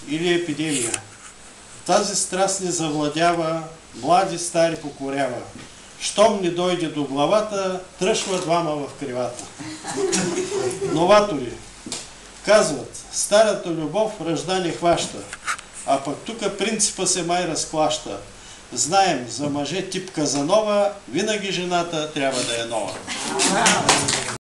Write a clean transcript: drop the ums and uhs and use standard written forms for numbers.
или епидемия. Тази страст ни завладява, млади стари покорява. Щом ни дойде до главата, тръшва двама в кривата. Новатори казват, старата любов вражда не хваща, а пък тук принципа се май разклаща. Знаем, за мъже тип Казанова, винаги жената трябва да е нова.